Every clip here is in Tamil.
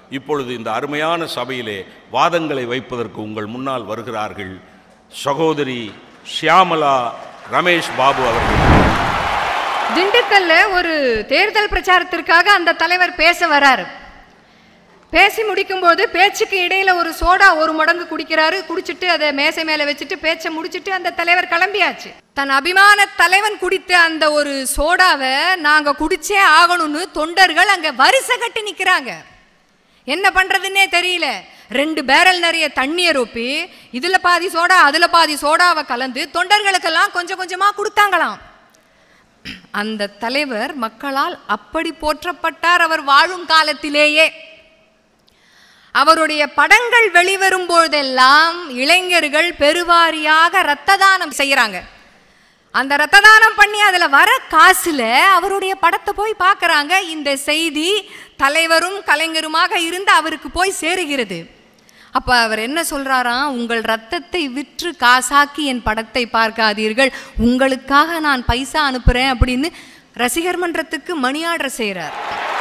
இப்பொழுது இந்த அருமையான சபையிலே வாதங்களை வைப்பதற்கு உங்கள் முன்னால் வருகிறார்கள் சகோதரி ஷியாமலா ரமேஷ் பாபு அவர்கள். திண்டுக்கல்ல ஒரு தேர்தல் பிரச்சாரத்திற்காக அந்த தலைவர் பேச வராரு. பேசி முடிக்கும்போது பேச்சுக்கு இடையில ஒரு சோடா ஒரு மடங்கு குடிக்கிறாரு. குடிச்சிட்டு அதை மேசை மேல வச்சுட்டு பேச்சை முடிச்சுட்டு அந்த தலைவர் கிளம்பியாச்சு. தன் அபிமான தலைவன் குடித்த அந்த ஒரு சோடாவை நாங்க குடிச்சே ஆகணும்னு தொண்டர்கள் அங்க வரிசை கட்டி நிக்கிறாங்க. என்ன பண்றதுன்னே தெரியல. 2 பேரல் நிறைய தண்ணியை ரொப்பி இதுல பாதி சோடா அதுல பாதி சோடாவை கலந்து தொண்டர்களுக்கெல்லாம் கொஞ்சம் கொஞ்சமா கொடுத்தாங்களாம். அந்த தலைவர் மக்களால் அப்படி போற்றப்பட்டார். அவர் வாழும் காலத்திலேயே அவருடைய படங்கள் வெளிவரும் போதெல்லாம் இளைஞர்கள் பெருவாரியாக இரத்த தானம் செய்யறாங்க. அந்த இரத்த தானம் பண்ணி அதுல வர காசுல அவருடைய படத்தை போய் பார்க்கறாங்க. இந்த செய்தி தலைவரும் கலைஞருமாக இருந்து அவருக்கு போய் சேருகிறது. அப்ப அவர் என்ன சொல்றாராம், உங்கள் ரத்தத்தை விற்று காசாக்கி என் படத்தை பார்க்காதீர்கள், உங்களுக்காக நான் பைசா அனுப்புறேன் அப்படின்னு ரசிகர் மன்றத்துக்கு மணி ஆர்டர் செய்யறார்.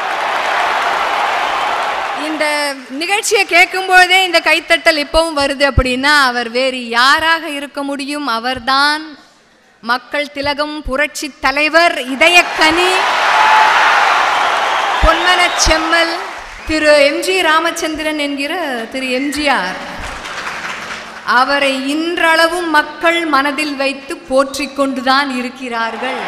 இந்த நிகழ்ச்சியை கேட்கும் போதே இந்த கைத்தட்டல் இப்பவும் வருது அப்படின்னா அவர் வேறு யாராக இருக்க முடியும்? அவர்தான் மக்கள் திலகம், புரட்சி தலைவர், இதயக்கனி, பொன்மன செம்மல் திரு எம்ஜி ராமச்சந்திரன் என்கிற திரு எம்ஜிஆர். அவரை இன்றளவும் மக்கள் மனதில் வைத்து போற்றிக் கொண்டுதான் இருக்கிறார்கள்.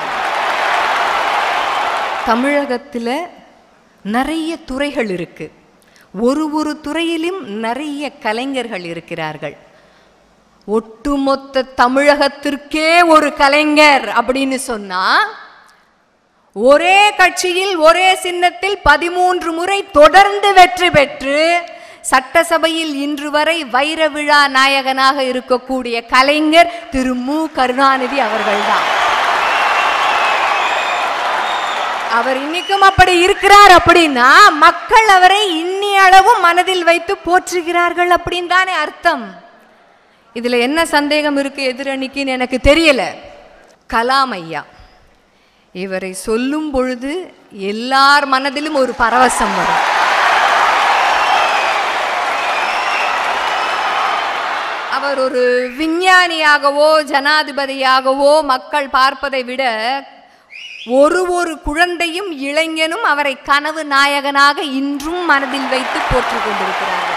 தமிழகத்தில் நிறைய துறைகள் இருக்கு. ஒரு துறையிலும் நிறைய கலைஞர்கள் இருக்கிறார்கள். ஒட்டுமொத்த தமிழகத்திற்கே ஒரு கலைஞர் அப்படின்னு சொன்னா, ஒரே கட்சியில் ஒரே சின்னத்தில் 13 முறை தொடர்ந்து வெற்றி பெற்று சட்டசபையில் இன்று வரை வைர விழா நாயகனாக இருக்கக்கூடிய கலைஞர் திரு மு கருணாநிதி அவர்கள்தான். அவர் இன்னைக்கும் அப்படி இருக்கிறார் அப்படின்னா மக்கள் அவரை இன்னி அளவும் மனதில் வைத்து போற்றுகிறார்கள் அப்படின்னு தானே அர்த்தம். இதுல என்ன சந்தேகம் இருக்கு எதிரணிக்குன்னு எனக்கு தெரியல. கலாம் ஐயா இவரை சொல்லும் பொழுது எல்லார் மனதிலும் ஒரு பரவசம் வரும். அவர் ஒரு விஞ்ஞானியாகவோ ஜனாதிபதியாகவோ மக்கள் பார்ப்பதை விட ஒரு குழந்தையும் இளைஞனும் அவரை கனவு நாயகனாக இன்றும் மனதில் வைத்து போற்றிக் கொண்டிருக்கிறார்கள்.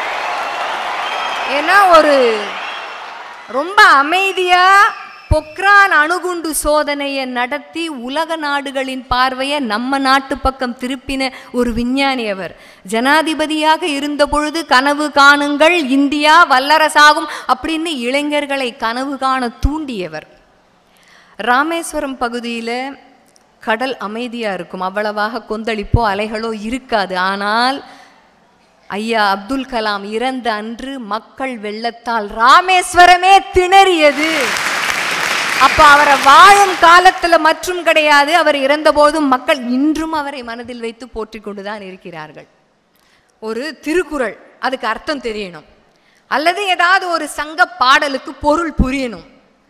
ஏன்னா ஒரு ரொம்ப அமைதியா பொக்ரான் அணுகுண்டு சோதனையை நடத்தி உலக நாடுகளின் பார்வையை நம்ம நாட்டு பக்கம் திருப்பின ஒரு விஞ்ஞானி அவர். ஜனாதிபதியாக இருந்த பொழுது கனவு காணுங்கள், இந்தியா வல்லரசாகும் அப்படின்னு இளைஞர்களை கனவு காண தூண்டியவர். ராமேஸ்வரம் பகுதியில் கடல் அமைதியாக இருக்கும், அவ்வளவாக கொந்தளிப்போ அலைகளோ இருக்காது. ஆனால் ஐயா அப்துல் கலாம் இறந்த அன்று மக்கள் வெள்ளத்தால் ராமேஸ்வரமே திணறியது. அப்ப அவரை வாழும் காலத்துல மற்றும் கிடையாது, அவர் இறந்த போதும் மக்கள் இன்றும் அவரை மனதில் வைத்து போற்றிக் கொண்டுதான் இருக்கிறார்கள். ஒரு திருக்குறள் அதுக்கு அர்த்தம் தெரியணும், அல்லது ஏதாவது ஒரு சங்க பாடலுக்கு பொருள் புரியணும்.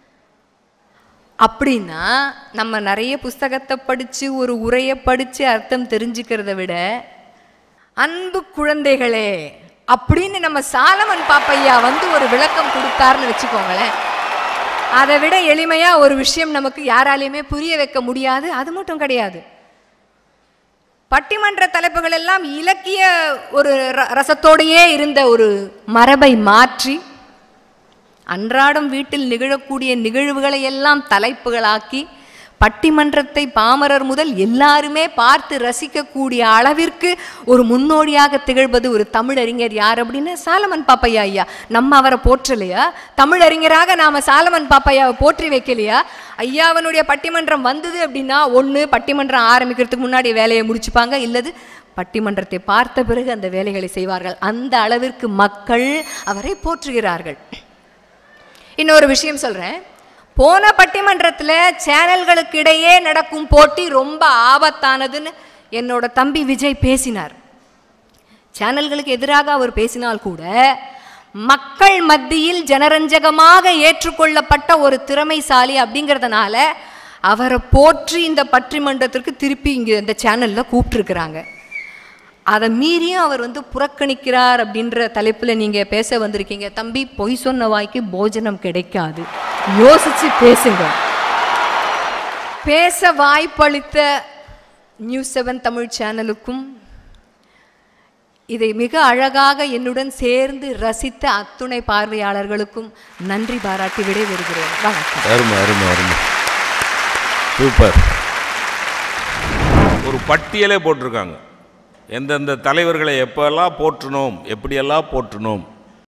அப்படின்னா நம்ம நிறைய புஸ்தகத்தை படிச்சு ஒரு உரையை படிச்சு அர்த்தம் தெரிஞ்சுக்கிறத விட அன்பு குழந்தைகளே அப்படின்னு நம்ம சாலமன் பாப்பையா ஒரு விளக்கம் கொடுத்தாருன்னு வச்சுக்கோங்களேன், அதை விட எளிமையா ஒரு விஷயம் நமக்கு யாராலையுமே புரிய வைக்க முடியாது. அது மட்டும் கிடையாது, பட்டிமன்ற தலைப்புகள் எல்லாம் இலக்கிய ஒரு ரசத்தோடையே இருந்த ஒரு மரபை மாற்றி அன்றாடம் வீட்டில் நிகழக்கூடிய நிகழ்வுகளை எல்லாம் தலைப்புகளாக்கி பட்டிமன்றத்தை பாமரர் முதல் எல்லாருமே பார்த்து ரசிக்கக்கூடிய அளவிற்கு ஒரு முன்னோடியாக திகழ்வது ஒரு தமிழறிஞர் யார் அப்படின்னா சாலமன் பாப்பையா ஐயா. நம்ம அவரை போற்றலையா? தமிழறிஞராக நாம சாலமன் பாப்பையாவை போற்றி வைக்கலையா? ஐயாவனுடைய பட்டிமன்றம் வந்தது அப்படின்னா ஒன்று பட்டிமன்றம் ஆரம்பிக்கிறதுக்கு முன்னாடி வேலையை முடிச்சுப்பாங்க, இல்லது பட்டிமன்றத்தை பார்த்த பிறகு அந்த வேலைகளை செய்வார்கள். அந்த அளவிற்கு மக்கள் அவரை போற்றுகிறார்கள். இன்னொரு விஷயம் சொல்றேன், போன பட்டிமன்றத்தில் சேனல்களுக்கு இடையே நடக்கும் போட்டி ரொம்ப ஆபத்தானதுன்னு என்னோட தம்பி விஜய் பேசினார். சேனல்களுக்கு எதிராக அவர் பேசினால் கூட மக்கள் மத்தியில் ஜனரஞ்சகமாக ஏற்றுக்கொள்ளப்பட்ட ஒரு திறமைசாலி அப்படிங்கிறதுனால அவரை போற்றி இந்த பட்டிமன்றத்திற்கு திருப்பி இங்கே இந்த சேனலில் கூப்பிட்டுருக்குறாங்க. அதை மீறியும் அவர் புறக்கணிக்கிறார் அப்படின்ற தலைப்பில் நீங்கள் பேச வந்திருக்கீங்க. தம்பி, பொய் சொன்ன வாய்க்கு போஜனம் கிடைக்காது, யோசிச்சு பேசுங்க. பேச வாய்ப்பளித்த நியூஸ் 7 தமிழ் சேனலுக்கும் இதை மிக அழகாக என்னுடன் சேர்ந்து ரசித்த அத்துணை பார்வையாளர்களுக்கும் நன்றி பாராட்டி விடைபெறுகிறேன். வணக்கம். அருமை அருமை அருமை, சூப்பர். ஒரு பட்டியலே போட்டிருக்காங்க, எந்தெந்த தலைவர்களை எப்பெல்லாம் போற்றணும், எப்படியெல்லாம் போற்றணும்.